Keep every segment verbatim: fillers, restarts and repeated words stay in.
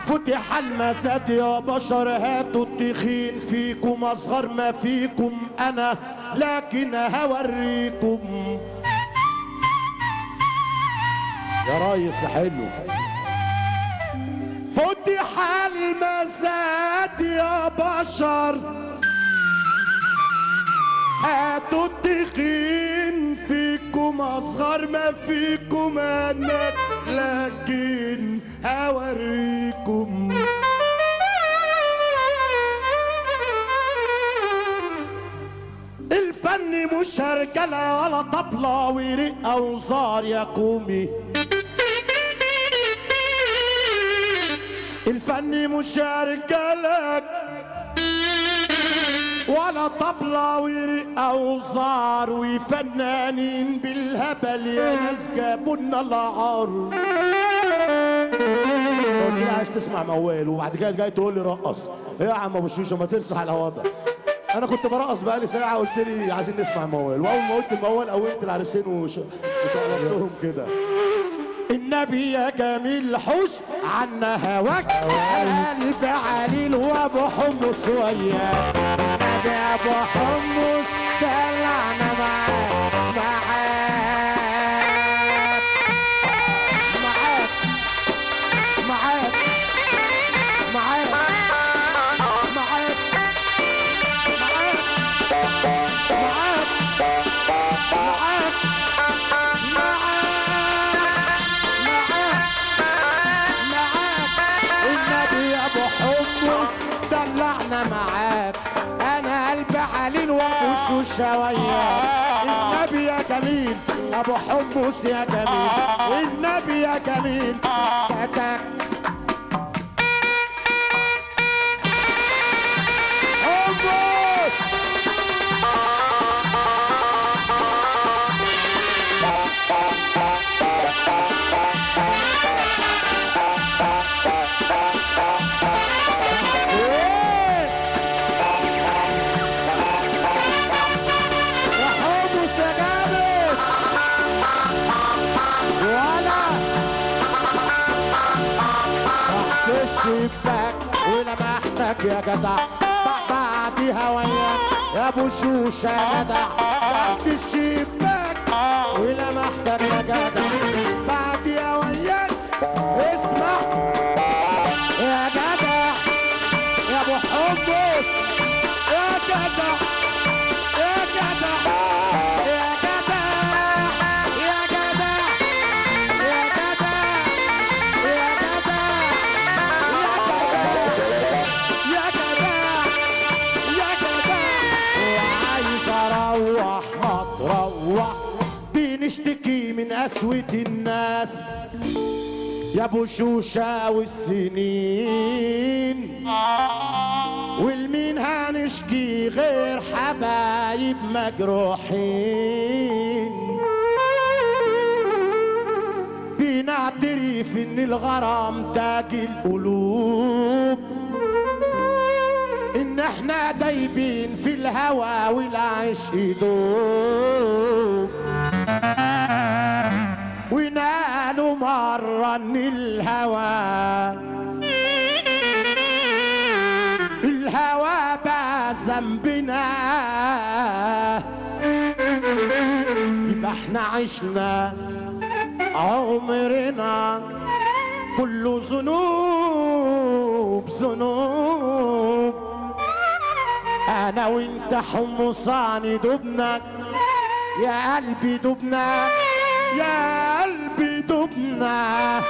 فتح المزاد يا بشر، هاتوا التخين فيكم اصغر ما فيكم انا، لكن هوريكم يا ريس حلو. فتح المزاد يا بشر، هاتوا التخين فيكم اصغر ما فيكم انا، لكن هوريكم الفن مش رجاله ولا طبله ورقه وزار يا كومي. الفن مش رجاله ولا طبلة ورقة وزار وفنانين بالهبل يا ناس جابولنا العار. قلت لي عايز تسمع موال وبعد كده جاي تقول لي رقص. ايه يا عم ابو شوشه ما ترسح على الوضع. انا كنت برقص بقالي ساعه قلت لي عايزين نسمع موال، واول ما قلت الموال قومت العريسين وشقلبتهم كده. النبي يا جميل حوش عنا هواك، قلب عليل وابو حمص وياك. النبي ابو حمص دلعنا معاك معاك معاك معاك معاك معاك دلعنا معاك. انا قلبي عليل وابو شوشه وياك. النبي يا جميل ابو حمص يا جميل، النبي يا جميل تكك حمص. الشباك ولمحتك يا جدع بعديها وياك يا ابو شوشه يا جدع. تحت الشباك ولمحتك يا جدع بعديها وياك. اسمع يا جدع يا ابو حمص يا جدع يا جدع يا جدع يا جدع يا جدع يا جدع يا جدع يا جدع. وعايز اروح ما تروح، بنشتكي من قسوة الناس يا ابو شوشة والسنين، والمين هنشكي غير حبايب مجروحين. بنعترف ان الغرام تاج القلوب، ان احنا دايبين في الهوى والعشق يدوب. ونقالوا مرة ان الهوى الهوى بقى ذنبنا، يبقى احنا عشنا عمرنا كله ذنوب ذنوب. انا وانت حمصاني دبنا يا قلبي دبنا يا قلبي دبنا.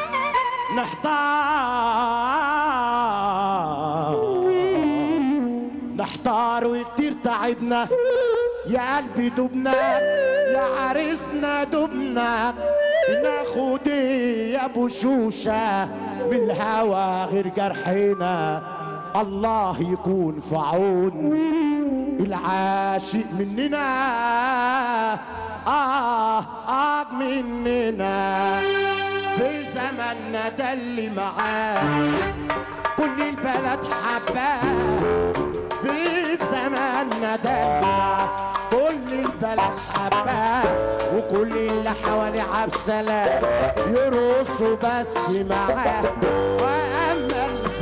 نحتار نحتار وكتير تعبنا يا قلبي دبنا يا عريسنا دبنا. بناخد ايه يا ابو شوشه من الهوى غير جرحنا؟ الله يكون في عون العاشق مننا اه اه مننا. في زماننا ده اللي معاه كل البلد حباه. في زماننا ده كل البلد حباه، وكل اللي حواليه عبسلام يرقصوا بس معاه. واما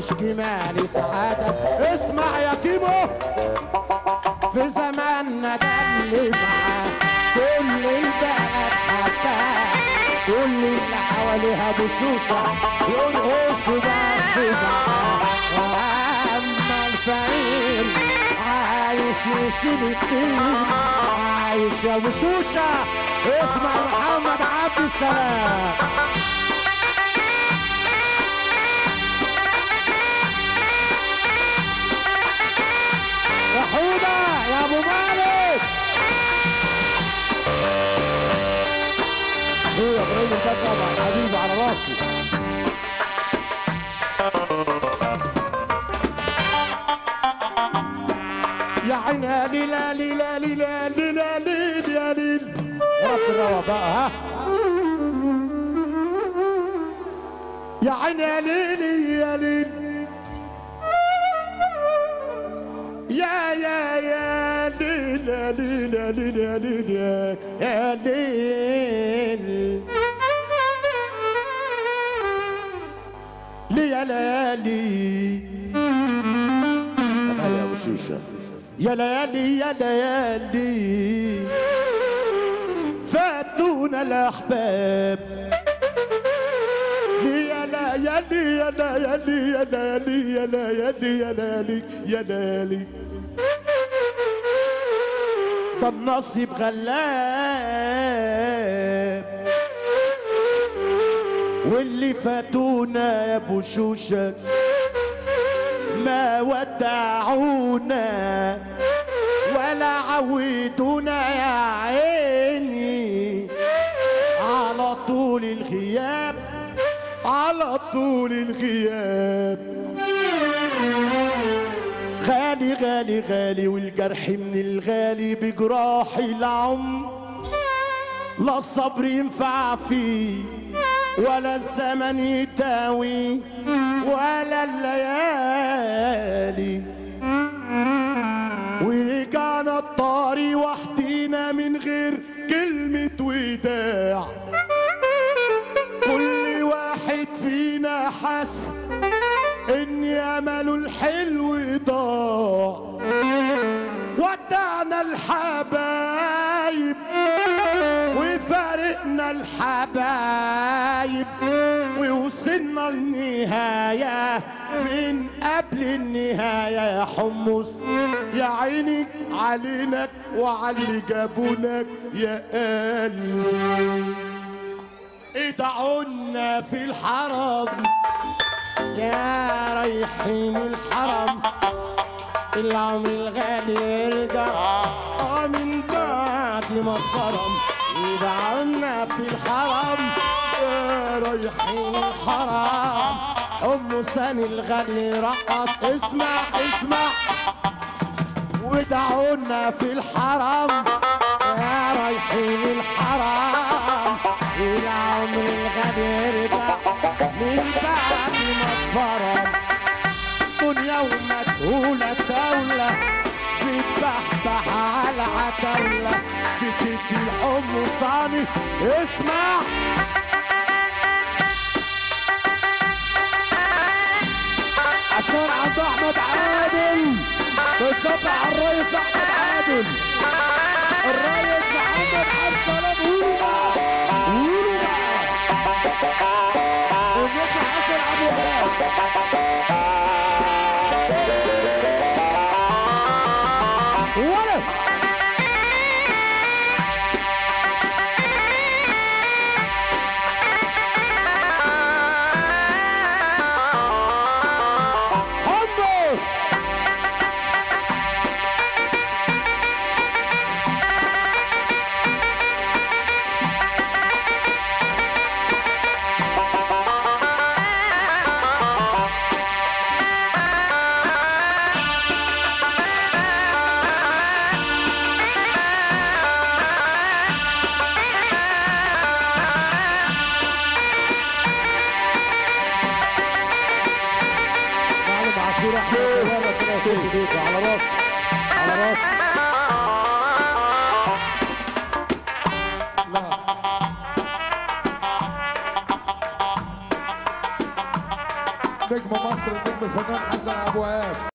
مفيش جمال اتعادل. اسمع يا كيمو، في زماننا ده اللي معاه كل البلد حباه، كل اللي حواليها بشوشة يرقصوا بس معاه. واما الفقير عايش يشيل الدين، عايش يا بشوشة. اسمع محمد عبد السلام. يا حودة يا ابو مالك. ايه يا ابراهيم انت طبعا حبيبي على راسي. يا عيني يا ليل يا ليل يا ليل يا ليل يا ليل يا ليل. رب الروى بقى ها. يا عيني يا ليل يا ليل يا يا يا ليل يا ليل يا ليل يا ليل يا ليل لي يا ليالي يا ابو شيشه. يا ليالي يا ليالي فاتونا الاحباب. يا ليالي يا ليالي يا ليالي يا ليالي يا ليالي يا ليالي. ده النصيب غلاب واللي فاتونا يا ابو شوشه ما ودعونا ولا عودونا يا عيني. على طول الغياب على طول الغياب. غالي غالي غالي والجرح من الغالي بجراح العمر. لا الصبر ينفع فيه ولا الزمن يتاوي ولا الليالي. ورجعنا الطاري وحدينا من غير كلمة وداع. كل واحد فينا حس ان امله الحلو ضاع. ودعنا الحبايب وفارقنا الحبايب ووصلنا النهاية من قبل النهاية. يا حمص يا عيني علينك وعلى اللي جابونك يا قلبي. ادعونا في الحرم يا رايحين الحرم. العمر الغالي يرجع من بعد ما اتظلم. ادعونا في الحرم يا رايحين الحرم. ام سامي الغالي رقص. اسمع اسمع. ودعونا في الحرم يا رايحين الحرم. العمر الغالي يرجع من بعد ما اتظلم. دنيا ومدهولة دولة بتبحبح على عتاولة بتدي الحمصاني. اسمع عشان عند احمد عادل بتصب على الريس احمد عادل. الريس محمد عبد السلام. قولوا بقى قولوا بقى النجم حسن ابو هراب. ولا حمص نجم مصر النجم الفنان حسن ابو وهاب.